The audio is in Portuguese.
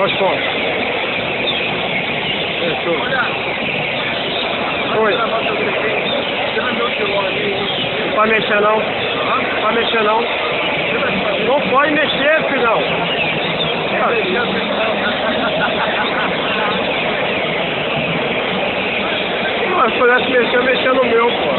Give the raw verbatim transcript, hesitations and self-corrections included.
as contas. Fechou. Oi. Não pode mexer não. Não pode mexer não. Não pode mexer, filhão. Mas se pudesse mexer, mexer no meu, pô.